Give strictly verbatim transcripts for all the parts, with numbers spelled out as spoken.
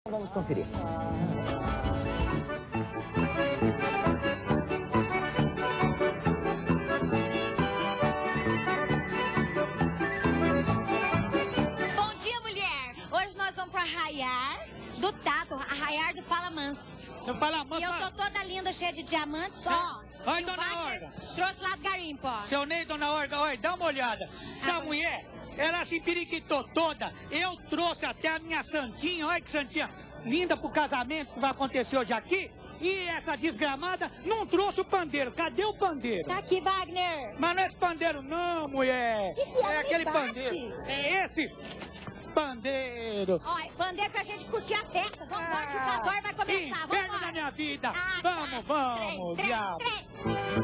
Vamos conferir. Bom dia, mulher. Hoje nós vamos para Arraiar do Tato, Arraiar do Fala Manso. Não fala manso. E eu tô toda linda, cheia de diamantes, ó. Oi, E o dona Wagner Olga. trouxe lá do garimpo, ó. Seu Ney, dona Olga, olha, dá uma olhada. Essa mulher, ela se periquitou toda. Eu trouxe até a minha santinha, olha que santinha linda pro casamento que vai acontecer hoje aqui. E essa desgramada não trouxe o pandeiro. Cadê o pandeiro? Tá aqui, Wagner. Mas não é esse pandeiro não, mulher. Que que é? É aquele Me bate. pandeiro. É esse pandeiro. Olha, bandeira pra gente curtir a festa. Vamos embora que o casório vai começar. Inferno Vamos da minha vida. Ah, Vamos, tá. vamos, Trem, diabo. trem, trem.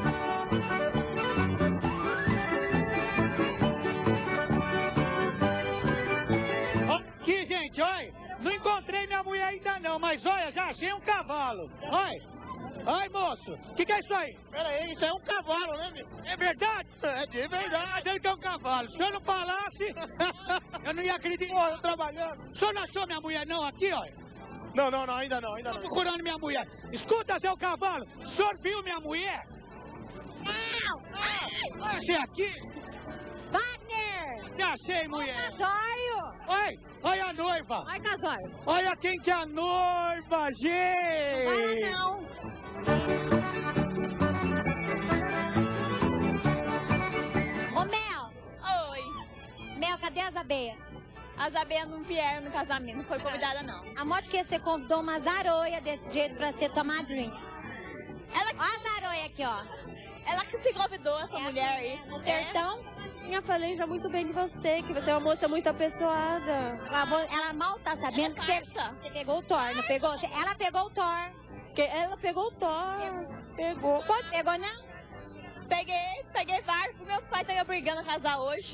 Aqui, gente, olha, não encontrei minha mulher ainda não, mas olha, já achei um cavalo. Olha, olha, moço, o que, que é isso aí? Pera aí, isso é um cavalo, né, meu? É verdade? É de verdade. Dizendo que é um cavalo. Se eu não falasse, eu não ia acreditar. Pô, eu trabalhando. O senhor não achou minha mulher não aqui, olha? Não, não, não, ainda não, ainda Tô não. procurando minha mulher. Escuta, seu cavalo, o senhor viu minha mulher? Não. Olha, achei aqui. Wagner. Me achei, mulher. Casório. Olha, olha a noiva. Olha, casório. Olha quem que é a noiva, gente. Vai não. Ô, Mel. Oi. Mel, cadê as abelhas? As abelhas não vieram no casamento, não foi convidada não. A moto que você convidou uma zaroia desse jeito pra ser tua madrinha. Ela, Olha a zaroia aqui, ó. ela que se convidou, essa É mulher assim, aí. né? No sertão, Eu falei já muito bem de você, que você é uma moça muito apessoada. ela, vo- ela mal tá sabendo que você, Parça. você pegou o Thor, não pegou? Você- Ela pegou o Thor. Que ela pegou o Thor. Pegou. Pode pegou, não? Peguei, peguei vários, meus pais estão me obrigando a casar hoje.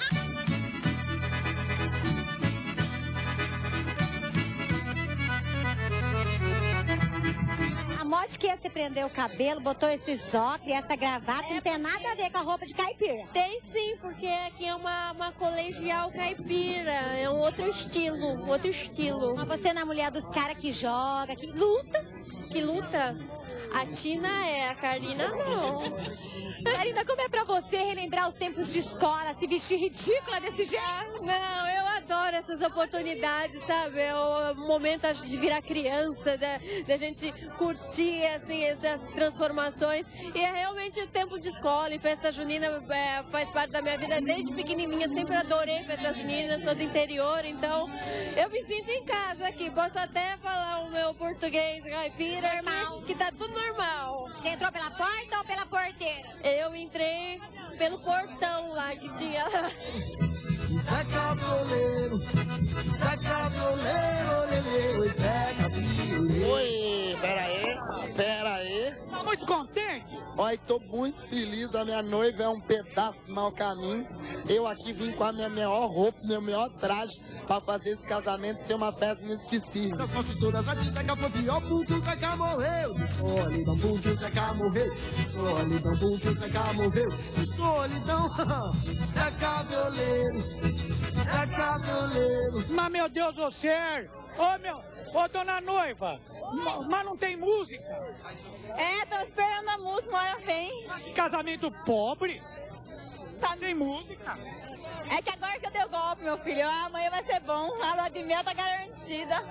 A moto que você prendeu o cabelo, botou esses óculos e essa gravata, não tem nada a ver com a roupa de caipira. Tem sim, porque aqui é uma, uma colegial caipira. É um outro estilo, um outro estilo. Mas você não é mulher dos caras que joga, que luta. Que luta? A Tina é, a Karina não. Karina, como é pra você relembrar os tempos de escola, se vestir ridícula desse jeito? Não, eu adoro essas oportunidades, sabe? É o momento acho, de virar criança, da, da gente curtir assim, essas transformações. E é realmente o tempo de escola e festa junina é, faz parte da minha vida desde pequenininha. Sempre adorei festa junina, sou do interior, então eu me sinto em casa aqui. Posso até falar o meu português caipira, Normal. que tá tudo normal. Você entrou pela porta ou pela porteira? Eu entrei pelo portão lá que tinha. Zé Cabroleiro, Zé Cabroleiro, lelê, oi Zé Cabroleiro. Oi, pera aí, pera aí. Tá muito contente? Olha, tô muito feliz, a minha noiva é um pedaço do mau caminho. Eu aqui vim com a minha melhor roupa, meu melhor traje, pra fazer esse casamento ser uma festa inesquecível. Das construtoras, a Tita foi pior porque o Zeca morreu. Solidão porque o Zeca morreu. Solidão porque o Zeca morreu. Solidão, Zé Cabroleiro, Zé Cabroleiro. Mas, meu Deus do céu. Ô, meu, ô, dona noiva, ma- mas não tem música? É, tô esperando a música, uma hora vem. Casamento pobre? Tá, Tem música? é que agora que eu dei o golpe, meu filho, amanhã vai ser bom. A lua de mel tá garantida.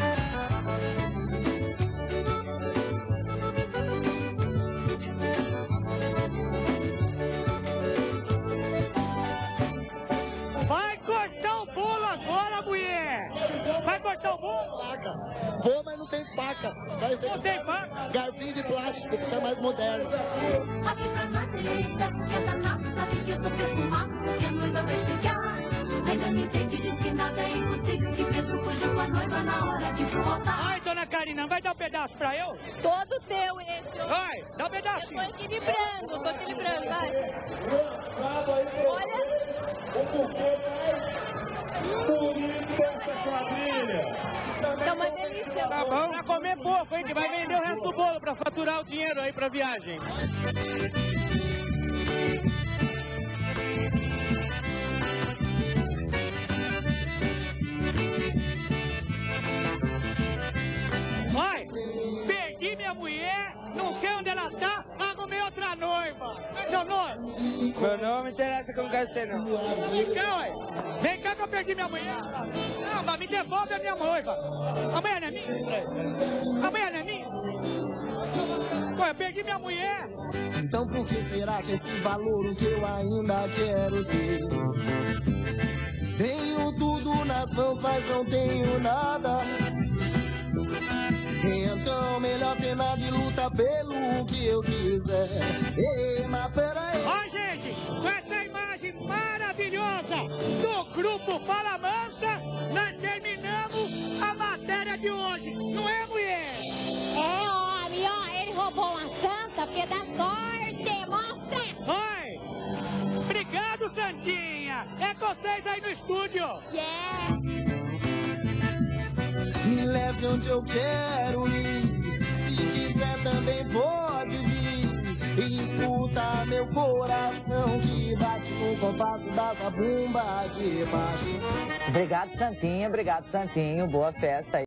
Vai cortar o bolo agora, mulher! Vai cortar o bolo? Faca. Vou, mas não tem faca. Vai ser Não tem faca? garfinho de plástico, que é mais moderno. Avisa na direita, que essa nossa vestido perfumado, que a noiva vai chegar. Ainda me entende, diz que nada é impossível, que Pedro fugiu com a noiva na hora de ir pro altar. Ai, dona Karina, vai dar um pedaço pra eu? Todo teu esse. Eu Vai, dá um tô pedacinho. equilibrando, tô equilibrando, vai. Olha. Tá uma delícia. Tá bom? Pra comer pouco, hein? Que vai vender o resto do bolo pra faturar o dinheiro aí pra viagem. onde ela tá, arrumei outra noiva. Seu nome? Meu nome não interessa que eu não quero ser, não. Então, ué, vem cá que eu perdi minha mulher. Não, mas me devolve a minha noiva. A mulher não é minha? A mulher não é minha? Pô, eu perdi minha mulher. Então por que será que esse valor o que eu ainda quero ter? Tenho tudo nas mãos, mas não tenho nada. Então melhor ter nada e luta pelo que eu quiser. Ei, mas peraí. Ó, gente, com essa imagem maravilhosa do grupo Fala Mansa, nós terminamos a matéria de hoje. Não é, mulher? É, homem, ó, ele roubou uma santa porque dá sorte, mostra! Oi! Obrigado, Santinha! É com vocês aí no estúdio! Yeah! Me leve onde eu quero ir. Se quiser também pode vir. E escuta meu coração que bate no compasso da zabumba de baixo. Obrigado, Santinho. Obrigado, Santinho. Boa festa aí.